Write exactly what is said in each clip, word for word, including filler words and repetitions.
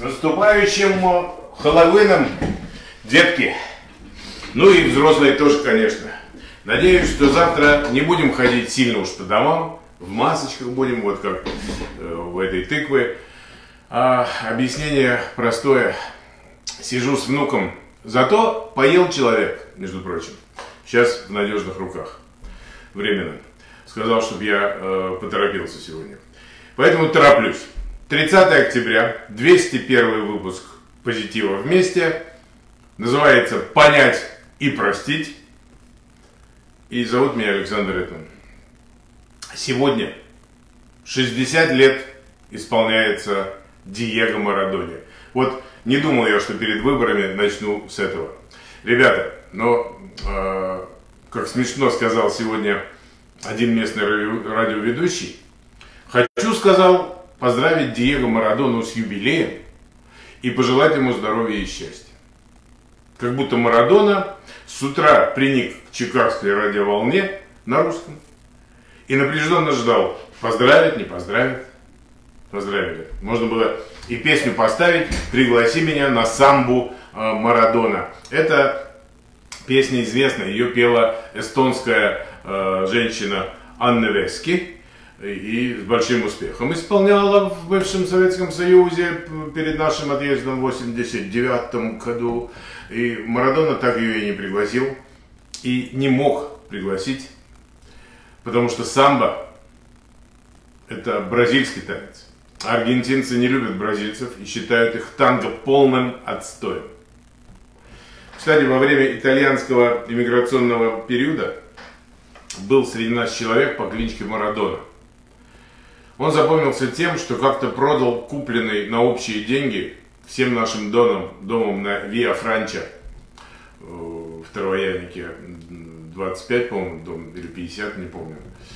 наступающим Хэллоуином, детки. Ну и взрослые тоже, конечно. Надеюсь, что завтра не будем ходить сильно уж по домам, в масочках будем, вот как э, в этой тыкве. А объяснение простое. Сижу с внуком, зато поел человек, между прочим. Сейчас в надежных руках. Временно. Сказал, чтобы я э, поторопился сегодня. Поэтому тороплюсь. тридцатое октября, двести первый выпуск «Позитива вместе». Называется «Понять и простить». И зовут меня Александр Этман. Сегодня шестьдесят лет исполняется Диего Марадоне. Вот не думал я, что перед выборами начну с этого. Ребята, но, э, как смешно сказал сегодня один местный радиоведущий, хочу, сказал, поздравить Диего Марадону с юбилеем и пожелать ему здоровья и счастья. Как будто Марадона с утра приник к чикагской радиоволне на русском и напряженно ждал, поздравит, не поздравит. Поздравили. Можно было и песню поставить «Пригласи меня на самбу э, Марадона». Это песня известная, ее пела эстонская э, женщина Анна Вески и с большим успехом исполняла в бывшем Советском Союзе перед нашим отъездом в восемьдесят девятом году. И Марадона так ее и не пригласил, и не мог пригласить, потому что самбо – это бразильский танец. Аргентинцы не любят бразильцев и считают их танго полным отстоем. Кстати, во время итальянского иммиграционного периода был среди нас человек по кличке Марадона. Он запомнился тем, что как-то продал купленный на общие деньги всем нашим домам, домам на Виа Франча в Травояльнике двадцать пять, по-моему, дом, или пятьдесят, не помню.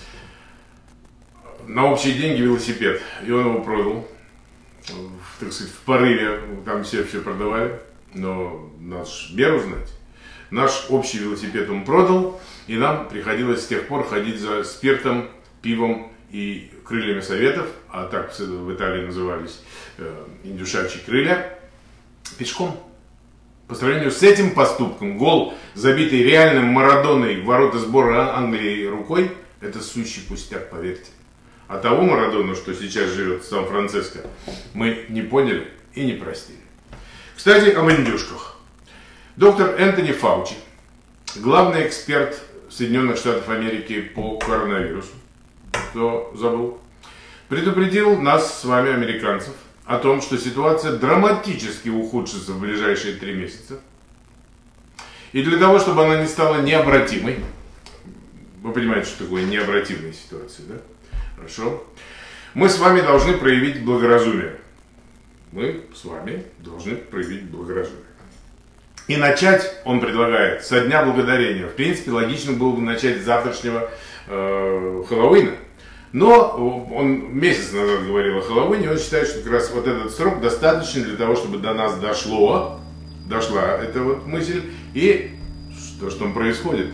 На общие деньги велосипед. И он его продал, в, так сказать, в порыве, там все все продавали, но наш меру знать. Наш общий велосипед он продал, и нам приходилось с тех пор ходить за спиртом, пивом и крыльями советов, а так в Италии назывались э, индюшачьи крылья, пешком. По сравнению с этим поступком, гол, забитый реальным Марадоной в ворота сбора Англии рукой, это сущий пустяк, поверьте. А того Марадону, что сейчас живет в Сан-Франциско, мы не поняли и не простили. Кстати, об индюшках. Доктор Энтони Фаучи, главный эксперт Соединенных Штатов Америки по коронавирусу, кто забыл, предупредил нас с вами, американцев, о том, что ситуация драматически ухудшится в ближайшие три месяца. И для того, чтобы она не стала необратимой, вы понимаете, что такое необратимая ситуация, да? Хорошо. Мы с вами должны проявить благоразумие. Мы с вами должны проявить благоразумие. И начать, он предлагает, со Дня Благодарения. В принципе, логично было бы начать с завтрашнего э, Хэллоуина. Но он месяц назад говорил о Хэллоуине, он считает, что как раз вот этот срок достаточно для того, чтобы до нас дошло, дошла эта вот мысль, и что, что происходит.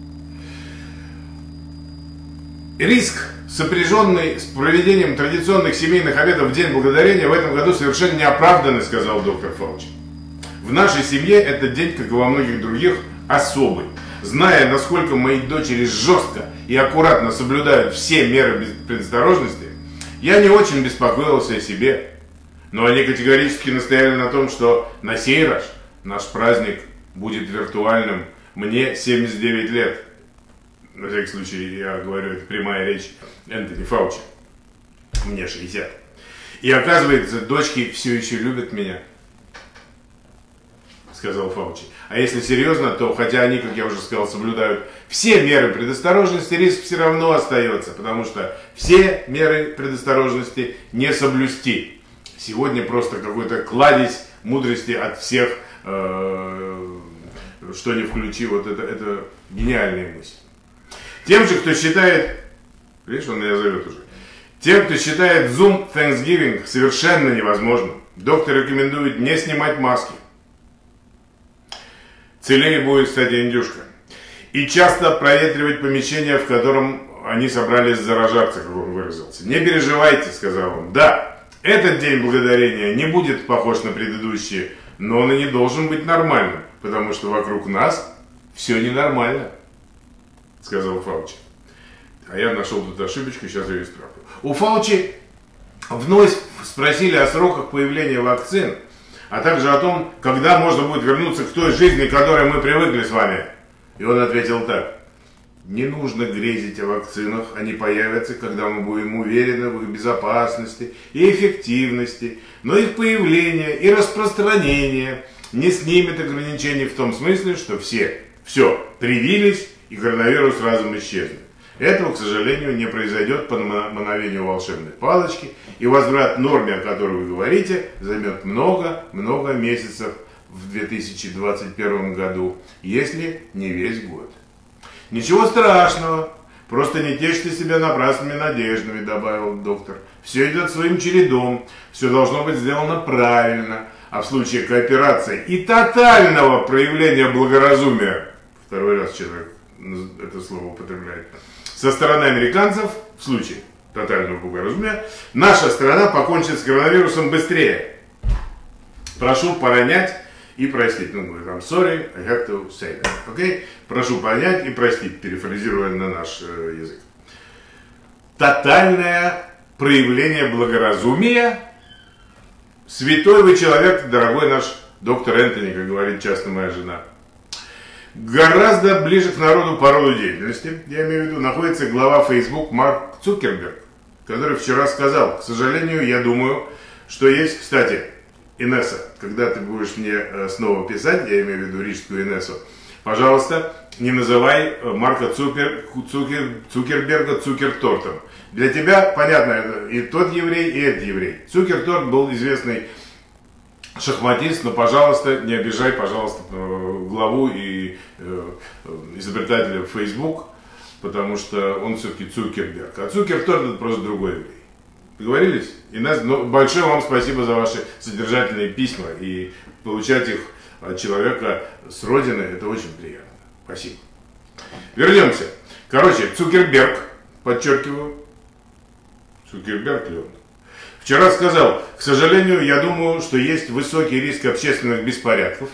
Риск, сопряженный с проведением традиционных семейных обедов в День Благодарения, в этом году совершенно не оправданный, сказал доктор Фаучи. В нашей семье этот день, как и во многих других, особый. Зная, насколько мои дочери жестко и аккуратно соблюдают все меры предосторожности, я не очень беспокоился о себе. Но они категорически настояли на том, что на сей раз наш праздник будет виртуальным. Мне семьдесят девять лет. На всякий случай, я говорю, это прямая речь Энтони Фаучи. Мне шестьдесят. И оказывается, дочки все еще любят меня, сказал Фаучи. А если серьезно, то хотя они, как я уже сказал, соблюдают все меры предосторожности, риск все равно остается, потому что все меры предосторожности не соблюсти. Сегодня просто какой-то кладезь мудрости от всех, э, что не включи, вот это, это гениальная мысль. Тем же, кто считает, видишь, он меня зовет уже, тем, кто считает Zoom Thanksgiving совершенно невозможным, доктор рекомендует не снимать маски. Целее будет, кстати, индюшка. И часто проветривать помещение, в котором они собрались заражаться, как он выразился. Не переживайте, сказал он. Да, Этот День Благодарения не будет похож на предыдущие, но он и не должен быть нормальным, потому что вокруг нас все ненормально, сказал Фаучи. А я нашел тут ошибочку, сейчас ее исправлю. У Фаучи вновь спросили о сроках появления вакцин, а также о том, когда можно будет вернуться к той жизни, к которой мы привыкли с вами. И он ответил так. Не нужно грезить о вакцинах, они появятся, когда мы будем уверены в их безопасности и эффективности, но их появление и распространение не снимет ограничений в том смысле, что все, все, привились и коронавирус разом исчезнет. Этого, к сожалению, не произойдет по мановению волшебной палочки, и возврат к норме, о которой вы говорите, займет много-много месяцев в две тысячи двадцать первом году, если не весь год. Ничего страшного, просто не тешьте себя напрасными надеждами, добавил доктор. Все идет своим чередом, все должно быть сделано правильно, а в случае кооперации и тотального проявления благоразумия, второй раз человек это слово употребляет, со стороны американцев, в случае тотального благоразумия, наша страна покончит с коронавирусом быстрее. Прошу понять и простить. Ну, говорит, I'm sorry, I have to say that. Okay? Прошу понять и простить, перефразируя на наш э, язык. Тотальное проявление благоразумия. Святой вы человек, дорогой наш доктор Энтони, как говорит часто моя жена. Гораздо ближе к народу по роду деятельности, я имею в виду, находится глава Facebook Марк Цукерберг, который вчера сказал, к сожалению, я думаю, что есть, кстати, Инесса, когда ты будешь мне снова писать, я имею в виду рижскую Инессу, пожалуйста, не называй Марка Цукер, Цукер, Цукерберга Цукертортом. Для тебя, понятно, и тот еврей, и этот еврей. Цукерторт был известный шахматист, но, пожалуйста, не обижай, пожалуйста, главу и изобретателя Facebook, потому что он все-таки Цукерберг. А Цукерторт это просто другой еврей. Договорились? И нас, ну, большое вам спасибо за ваши содержательные письма. И получать их от человека с родины, это очень приятно. Спасибо. Вернемся. Короче, Цукерберг, подчеркиваю, Цукерберг ли он? Вчера сказал, к сожалению, я думаю, что есть высокий риск общественных беспорядков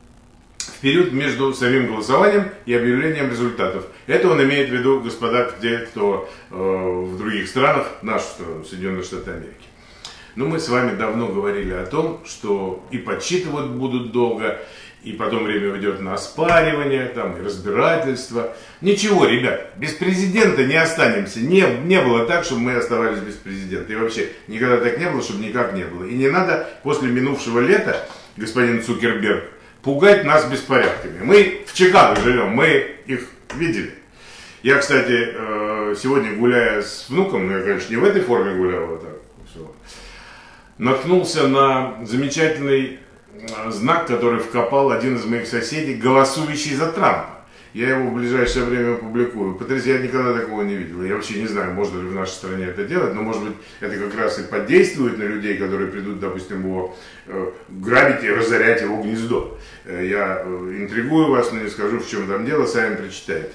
в период между самим голосованием и объявлением результатов. Это он имеет в виду, господа, те, кто э, в других странах, нашу страну, Соединенные Штаты Америки. Но мы с вами давно говорили о том, что и подсчитывать будут долго, и потом время уйдет на оспаривание, там, и разбирательство. Ничего, ребят, без президента не останемся. Не, не было так, чтобы мы оставались без президента. И вообще, никогда так не было, чтобы никак не было. И не надо после минувшего лета, господин Цукерберг, пугать нас беспорядками. Мы в Чикаго живем, мы их видели. Я, кстати, сегодня гуляя с внуком, ну я, конечно, не в этой форме гулял, вот так, все, наткнулся на замечательный знак, который вкопал один из моих соседей, голосующий за Трампа. Я его в ближайшее время опубликую. Потрясающе, я никогда такого не видел. Я вообще не знаю, можно ли в нашей стране это делать, но, может быть, это как раз и подействует на людей, которые придут, допустим, его э, грабить и разорять его гнездо. Я э, интригую вас, но не скажу, в чем там дело, сами прочитайте.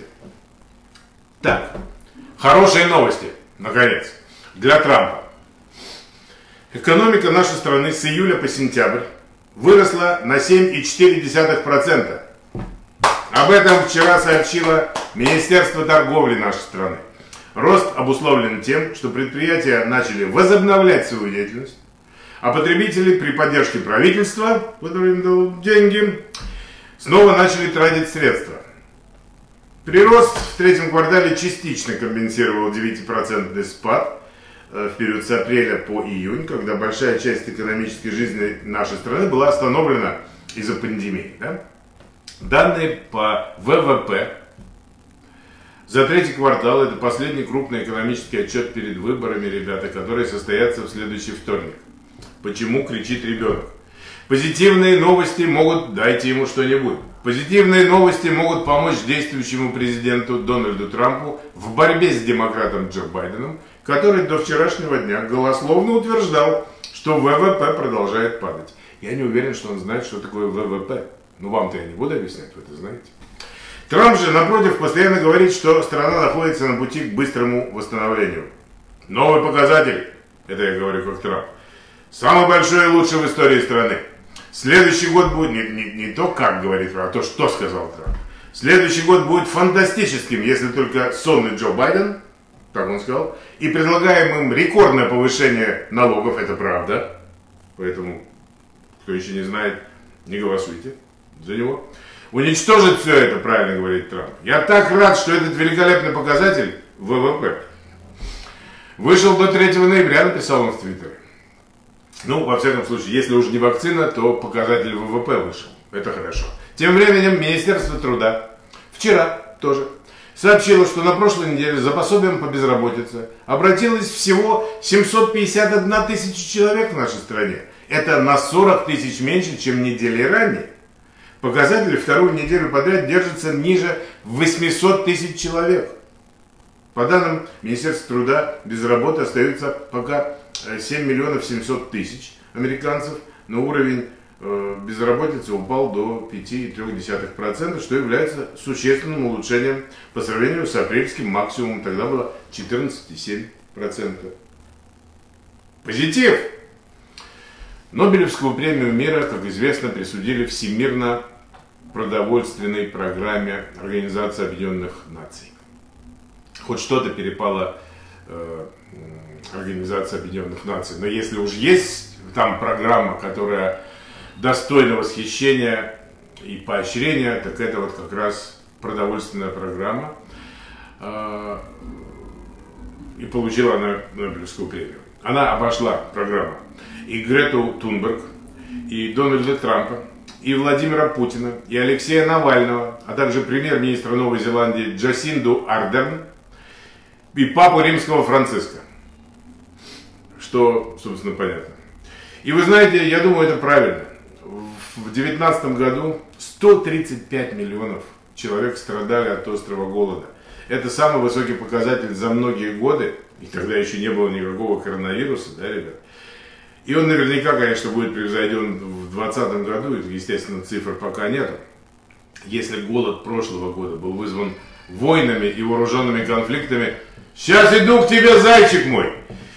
Так, хорошие новости, наконец, для Трампа. Экономика нашей страны с июля по сентябрь выросла на семь целых четыре десятых процента. Об этом вчера сообщило Министерство торговли нашей страны. Рост обусловлен тем, что предприятия начали возобновлять свою деятельность, а потребители при поддержке правительства, которое им дало деньги, снова начали тратить средства. Прирост в третьем квартале частично компенсировал девятипроцентный спад в период с апреля по июнь, когда большая часть экономической жизни нашей страны была остановлена из-за пандемии. Да? Данные по вэ вэ пэ за третий квартал, это последний крупный экономический отчет перед выборами, ребята, которые состоятся в следующий вторник. Почему кричит ребенок? Позитивные новости могут, дайте ему что-нибудь. Позитивные новости могут помочь действующему президенту Дональду Трампу в борьбе с демократом Джо Байденом, который до вчерашнего дня голословно утверждал, что вэ вэ пэ продолжает падать. Я не уверен, что он знает, что такое вэ вэ пэ. Ну, вам-то я не буду объяснять, вы это знаете. Трамп же, напротив, постоянно говорит, что страна находится на пути к быстрому восстановлению. Новый показатель, это я говорю как Трамп, Самый большой и лучший в истории страны. Следующий год будет не, не, не то, как говорит Трамп, а то, что сказал Трамп. Следующий год будет фантастическим, если только сонный Джо Байден, так он сказал, и предлагаем им рекордное повышение налогов, это правда. Поэтому, кто еще не знает, не голосуйте за него. Уничтожить все это, правильно говорит Трамп. Я так рад, что этот великолепный показатель вэ вэ пэ вышел до третьего ноября, написал он в Твиттере. Ну, во всяком случае, если уже не вакцина, то показатель вэ вэ пэ вышел. Это хорошо. Тем временем Министерство труда вчера тоже сообщило, что на прошлой неделе за пособием по безработице обратилось всего семьсот пятьдесят одна тысяча человек в нашей стране. Это на сорок тысяч меньше, чем недели ранее. Показатель вторую неделю подряд держится ниже восьмисот тысяч человек. По данным Министерства труда, без работы остается пока семь миллионов семьсот тысяч американцев, но уровень э, безработицы упал до пяти целых трёх десятых процента, что является существенным улучшением по сравнению с апрельским максимумом, тогда было четырнадцать целых семь десятых процента. Позитив! Нобелевскую премию мира, как известно, присудили Всемирно продовольственной программе Организации Объединенных Наций. Хоть что-то перепало э, Организации Объединенных Наций, но если уж есть там программа, которая достойна восхищения и поощрения, так это вот как раз продовольственная программа, э, и получила она Нобелевскую премию. Она обошла программу и Грету Тунберг, и Дональда Трампа, и Владимира Путина, и Алексея Навального, а также премьер-министра Новой Зеландии Джасинду Ардерн, и папу римского Франциска. Что, собственно, понятно. И вы знаете, я думаю, это правильно. В две тысячи девятнадцатом году сто тридцать пять миллионов человек страдали от острого голода. Это самый высокий показатель за многие годы. И тогда еще не было никакого коронавируса, да, ребят? И он наверняка, конечно, будет превзойден в двадцатом году. И, естественно, цифр пока нет. Если голод прошлого года был вызван войнами и вооруженными конфликтами, сейчас иду к тебе, зайчик мой,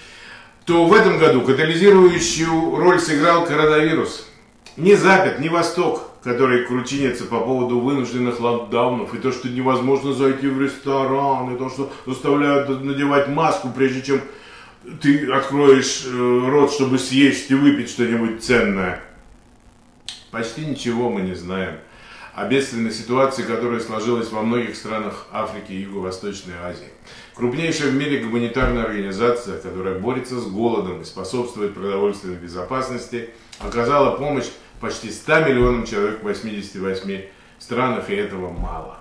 то в этом году катализирующую роль сыграл коронавирус. Ни Запад, ни Восток, который кручинится по поводу вынужденных локдаунов, и то, что невозможно зайти в ресторан, и то, что заставляют надевать маску, прежде чем ты откроешь рот, чтобы съесть и выпить что-нибудь ценное. Почти ничего мы не знаем о бедственной ситуации, которая сложилась во многих странах Африки и Юго-Восточной Азии. Крупнейшая в мире гуманитарная организация, которая борется с голодом и способствует продовольственной безопасности, оказала помощь почти ста миллионам человек в восьмидесяти восьми странах, и этого мало.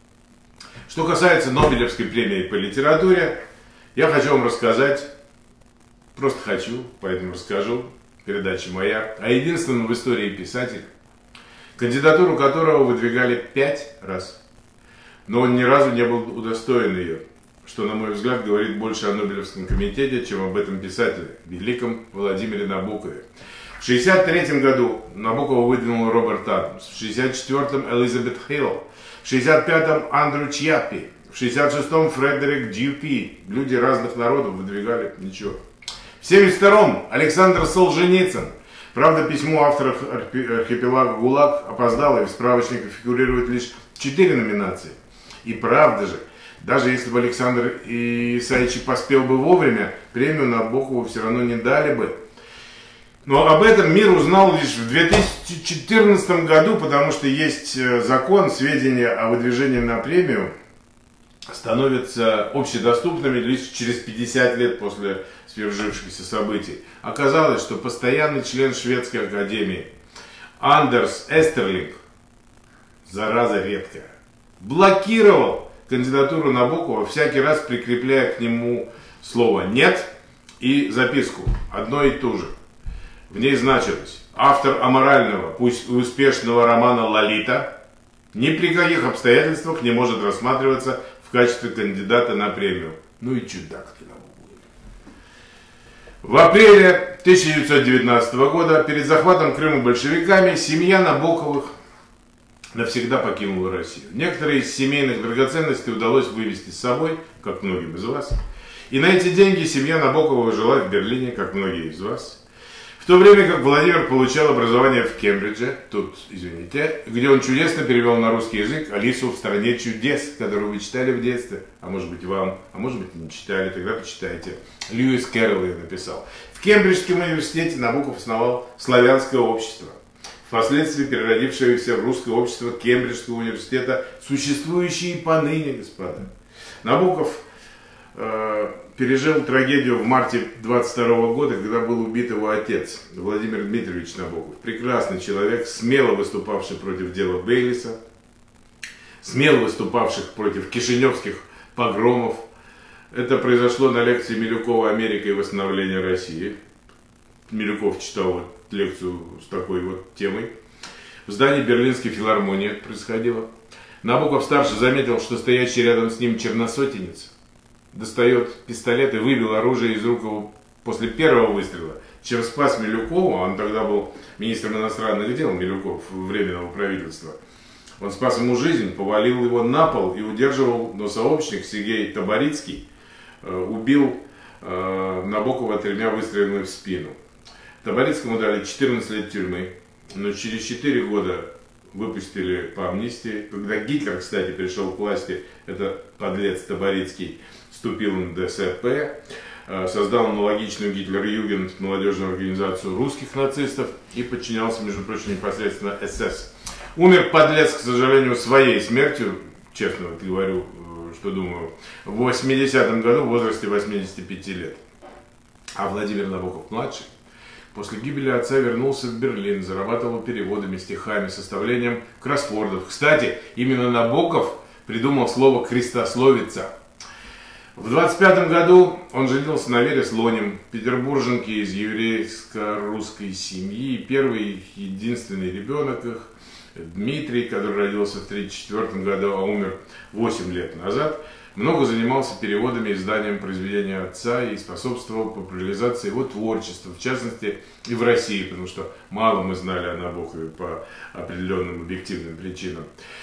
Что касается Нобелевской премии по литературе, я хочу вам рассказать, просто хочу, поэтому расскажу, передача моя, о единственном в истории писателе, кандидатуру которого выдвигали пять раз, но он ни разу не был удостоен ее, что, на мой взгляд, говорит больше о Нобелевском комитете, чем об этом писателе, великом Владимире Набокове. В шестьдесят третьем году Набокова выдвинул Роберт Адамс, в шестьдесят четвёртом Элизабет Хилл, в шестьдесят пятом Андрю Чьяппи, в шестьдесят шестом Фредерик Дьюпи. Люди разных народов выдвигали, ничего. В семьдесят втором Александр Солженицын. Правда, письмо авторов архипелага ГУЛАГ опоздало, и в справочниках фигурирует лишь четыре номинации. И правда же, даже если бы Александр Исаевич поспел бы вовремя, премию Набокову все равно не дали бы. Но об этом мир узнал лишь в две тысячи четырнадцатом году, потому что есть закон, сведения о выдвижении на премию становятся общедоступными лишь через пятьдесят лет после свершившихся событий. Оказалось, что постоянный член шведской академии Андерс Эстерлинг, зараза редкая, блокировал кандидатуру Набокова, всякий раз прикрепляя к нему слово «нет» и записку одно и то же. В ней значилось: автор аморального, пусть и успешного романа «Лолита» ни при каких обстоятельствах не может рассматриваться в качестве кандидата на премию. Ну и чудак ты, Набоков. В апреле тысяча девятьсот девятнадцатого года, перед захватом Крыма большевиками, семья Набоковых навсегда покинула Россию. Некоторые из семейных драгоценностей удалось вывезти с собой, как многим из вас. И на эти деньги семья Набокова жила в Берлине, как многие из вас. В В то время как Владимир получал образование в Кембридже, тут, извините, где он чудесно перевел на русский язык «Алису в стране чудес», которую вы читали в детстве, а может быть вам, а может быть не читали, тогда почитайте. Льюис Кэрролл ее написал. В Кембриджском университете Набоков основал славянское общество, впоследствии переродившееся в русское общество Кембриджского университета, существующее и поныне, господа. Набоков э, пережил трагедию в марте двадцать второго года, когда был убит его отец, Владимир Дмитриевич Набоков. Прекрасный человек, смело выступавший против дела Бейлиса, смело выступавших против кишиневских погромов. Это произошло на лекции Милюкова «Америка и восстановление России». Милюков читал вот лекцию с такой вот темой. В здании Берлинской филармонии это происходило. Набоков-старший заметил, что стоящий рядом с ним черносотенец достает пистолет и выбил оружие из рук его после первого выстрела, чем спас Милюкова. Он тогда был министром иностранных дел, Милюков, временного правительства. Он спас ему жизнь, повалил его на пол и удерживал, но сообщник Сергей Табарицкий э, убил э, Набокова тремя выстрелами в спину. Табарицкому дали четырнадцать лет тюрьмы, но через четыре года выпустили по амнистии. Когда Гитлер, кстати, пришел к власти, это подлец Табарицкий, вступил на ДСП, создал аналогичную Гитлер-Югенд, молодежную организацию русских нацистов, и подчинялся, между прочим, непосредственно СС. Умер подлец, к сожалению, своей смертью, честно вот говорю, что думаю, в восьмидесятом году в возрасте восьмидесяти пяти лет. А Владимир Набоков-младший после гибели отца вернулся в Берлин, зарабатывал переводами, стихами, составлением кроссвордов. Кстати, именно Набоков придумал слово «крестословица». В двадцать пятом году он женился на Вере Слоним, петербурженке из еврейско-русской семьи. Первый единственный ребенок их, Дмитрий, который родился в тридцать четвёртом году, а умер восемь лет назад, много занимался переводами и изданием произведения отца и способствовал популяризации его творчества, в частности и в России, потому что мало мы знали о Набокове по определенным объективным причинам.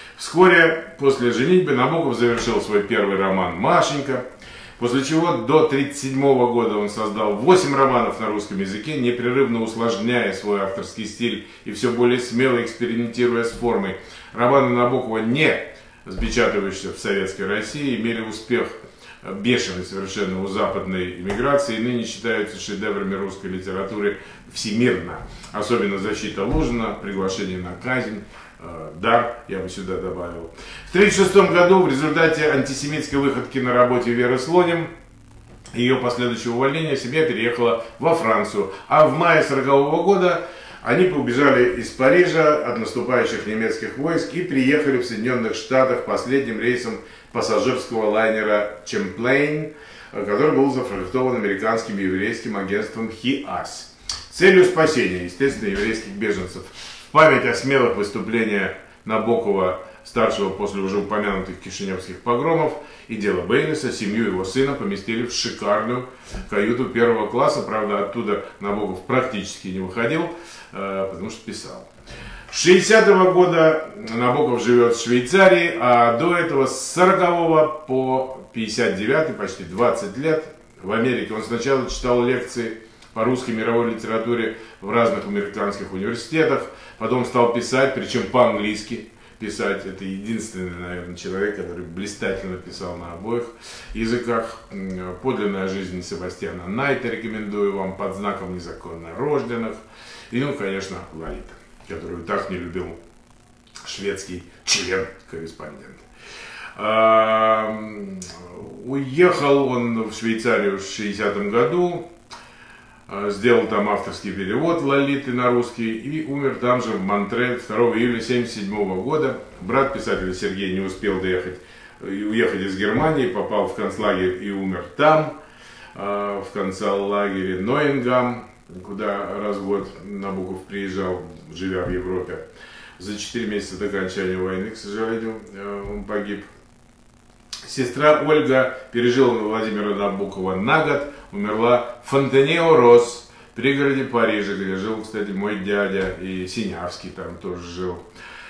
Вскоре после женитьбы Набоков завершил свой первый роман «Машенька», после чего до тридцать седьмого года он создал восемь романов на русском языке, непрерывно усложняя свой авторский стиль и все более смело экспериментируя с формой. Романы Набокова, не запечатывающиеся в советской России, имели успех бешеный совершенно у западной иммиграции и ныне считаются шедеврами русской литературы всемирно. Особенно «Защита Лужина», «Приглашение на казнь», «Дар», я бы сюда добавил. В тысяча девятьсот тридцать шестом году в результате антисемитской выходки на работе Веры Слоним, ее последующего увольнения, семья переехала во Францию. А в мае сорокового года они побежали из Парижа от наступающих немецких войск и приехали в Соединенных Штатах последним рейсом пассажирского лайнера «Чемплейн», который был зафрахтован американским еврейским агентством «Хиас». Целью спасения, естественно, еврейских беженцев. В память о смелых выступлениях Набокова, старшего после уже упомянутых кишиневских погромов и дела Бейлиса, семью его сына поместили в шикарную каюту первого класса. Правда, оттуда Набоков практически не выходил, потому что писал. С шестидесятого года Набоков живет в Швейцарии, а до этого с сорокового по пятьдесят девятый, почти двадцать лет, в Америке. Он сначала читал лекции по русской мировой литературе в разных американских университетах, потом стал писать, причем по-английски писать. Это единственный, наверное, человек, который блистательно писал на обоих языках. «Подлинная жизнь Себастьяна Найта» рекомендую вам, «Под знаком незаконно рожденных». И, ну, конечно, «Лолита», которую так не любил шведский член-корреспондент. Уехал он в Швейцарию в шестидесятом году, сделал там авторский перевод «Лолиты» на русский и умер там же, в Монтре, второго июля семьдесят седьмого года. Брат писателя Сергей не успел доехать, уехать из Германии, попал в концлагерь и умер там, в концлагере Нойенгам, куда раз в год Набоков приезжал, живя в Европе. За четыре месяца до окончания войны, к сожалению, он погиб. Сестра Ольга пережила Владимира Набокова на год, умерла в Фонтенео-Рос, пригороде Парижа, где жил, кстати, мой дядя, и Синявский там тоже жил.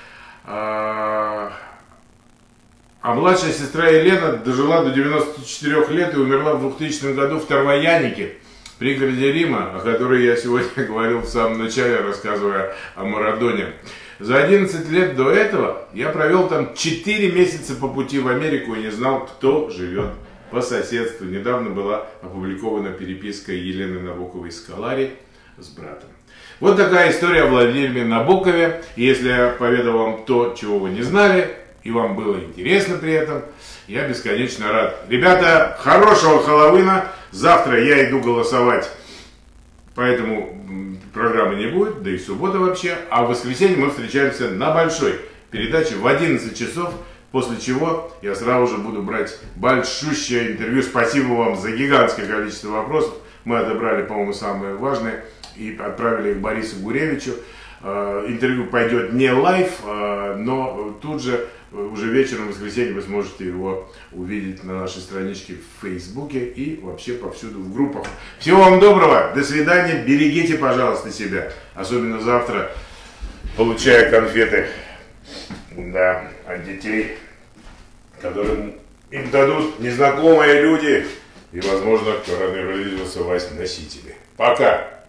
А, а младшая сестра Елена дожила до девяноста четырёх лет и умерла в двухтысячном году в Тарваянике, пригороде Рима, о которой я сегодня говорил в самом начале, рассказывая о Марадоне. За одиннадцать лет до этого я провел там четыре месяца по пути в Америку и не знал, кто живет по соседству. Недавно была опубликована переписка Елены Набоковой-Скалари с братом. Вот такая история о Владимире Набокове. И если я поведал вам то, чего вы не знали, и вам было интересно при этом, я бесконечно рад. Ребята, хорошего Хэллоуина. Завтра я иду голосовать, поэтому программы не будет, да и суббота вообще. А в воскресенье мы встречаемся на большой передаче в одиннадцать часов, после чего я сразу же буду брать большущее интервью. Спасибо вам за гигантское количество вопросов. Мы отобрали, по-моему, самые важные и отправили их Борису Гуревичу. Интервью пойдет не лайв, но тут же, уже вечером в воскресенье, вы сможете его увидеть на нашей страничке в Фейсбуке и вообще повсюду в группах. Всего вам доброго, до свидания, берегите, пожалуйста, себя, особенно завтра, получая конфеты, да, от детей, которым им дадут незнакомые люди и, возможно, коронавирусовые носители. Пока!